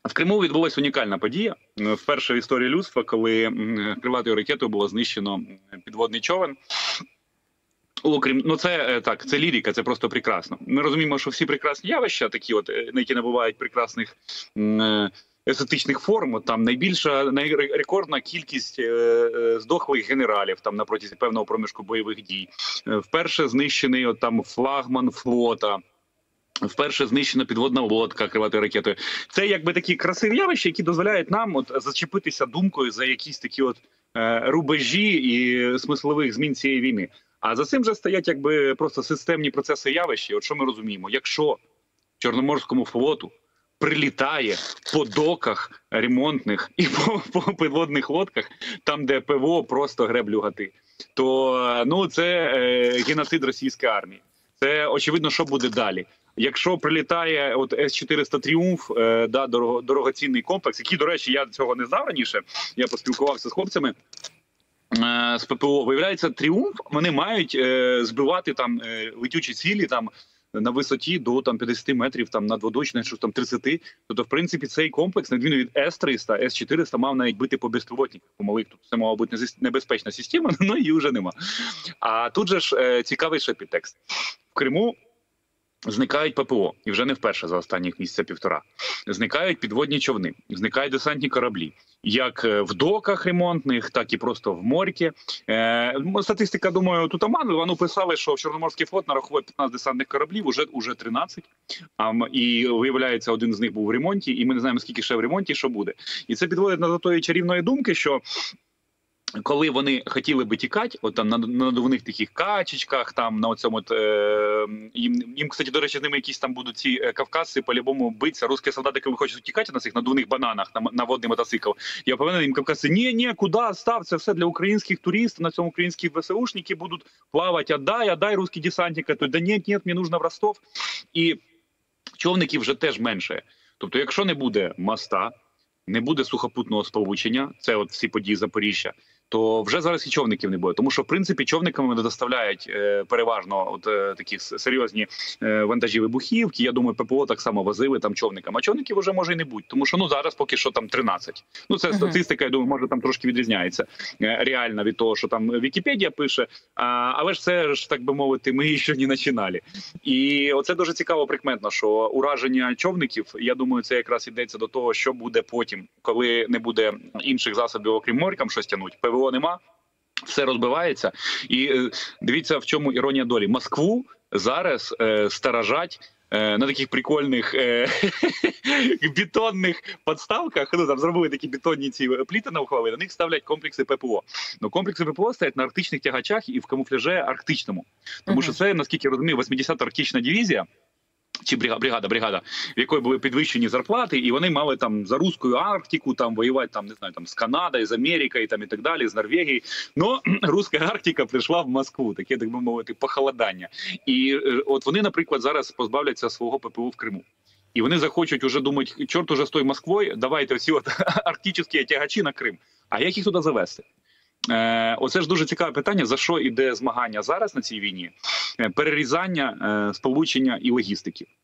В Криму відбулася унікальна подія. Вперше в історії людства, коли крилатою ракетою було знищено підводний човен. Окрім, ну це так, це лірика, це просто прекрасно. Ми розуміємо, що всі прекрасні явища, такі от, на які набувають прекрасних естетичних форм, от там рекордна кількість здохлих генералів там на протязі певного проміжку бойових дій. Вперше знищений от там флагман флота. Вперше знищена підводна лодка крилатою ракетою. Це якби такі красиві явища, які дозволяють нам от зачепитися думкою за якісь такі от рубежі і смислових змін цієї війни. А за цим же стоять якби просто системні процеси явища. От що ми розуміємо? Якщо Чорноморському флоту прилітає по доках ремонтних і по підводних лодках, там де ПВО просто греблю гати, то ну це геноцид російської армії. Це очевидно, що буде далі. Якщо прилітає от С-400 «Тріумф», да, дорогоцінний комплекс, який, до речі, я цього не знав раніше, я поспілкувався з хлопцями з ППО, виявляється, «Тріумф», вони мають збивати там летючі цілі там на висоті до там 50 метрів, там надводочне, що там 30. Тобто, в принципі, цей комплекс, на відміну від С-300, С-400 мав навіть бити по безпілотниках, по малих. Тут це мала бути небезпечна система, але її вже нема. А тут же ж цікавий ще підтекст. В Криму зникають ППО, і вже не вперше за останніх місяця-півтора. Зникають підводні човни, зникають десантні кораблі. Як в доках ремонтних, так і просто в морьки. Статистика, думаю, тут оманлива. Ну, писали, що Чорноморський флот нараховує 15 десантних кораблів, уже 13. І виявляється, один з них був в ремонті, і ми не знаємо, скільки ще в ремонті, що буде. І це підводить до тої чарівної думки, що коли вони хотіли би тікати, от там на надувних таких качечках, там на оцьому їм, кстати, до речі, з ними якісь там будуть ці кавказці по-любому битися. Русські солдати, коли хочуть тікати на цих надувних бананах, на водний мотоцикл. Я повинен їм кавказці: ні, куди, став, це все для українських туристів, на цьому українські ВСУшники будуть плавати, отдай русські десантники. То да ні, мені нужно в Ростов. І човників вже теж менше. Тобто, якщо не буде моста, не буде сухопутного сполучення, це от всі події Запоріжжя, то вже зараз і човників не буде. Тому що, в принципі, човниками не доставляють переважно такі серйозні вантажі вибухівки. Я думаю, ППО так само возили там човниками. А човників вже може і не бути. Тому що зараз поки що там 13. Ну, це статистика, я думаю, може там трошки відрізняється реально від того, що там Вікіпедія пише. Але ж це ж, так би мовити, ми ще не починали. І оце дуже цікаво прикметно, що ураження човників, я думаю, це якраз йдеться до того, що буде потім, коли не буде інших засобів, окрім морькам, щось тянуть. ПВО нема, все розбивається. І дивіться, в чому іронія долі. Москву зараз сторожать на таких прикольних бетонних підставках, ну там зробили такі бетонні ці пліти навколо, на них ставлять комплекси ППО. Ну, комплекси ППО стоять на арктичних тягачах і в камуфляже арктичному. Тому що це, наскільки я розумію, 80-та арктична дивізія, чи бригада, в якої були підвищені зарплати, і вони мали там за Руську Арктику там воювати, там не знаю, там з Канадою, з Америкою, там і так далі, з Норвегією. Но Руська Арктика прийшла в Москву, таке, так би мовити, похолодання. І от вони, наприклад, зараз позбавляться свого ППО в Криму. І вони захочуть уже думати: чорт уже з тою Москвою, давайте оці от арктичні тягачі на Крим. А як їх туди завести? Оце ж дуже цікаве питання, за що іде змагання зараз на цій війні? Перерізання, сполучення і логістики.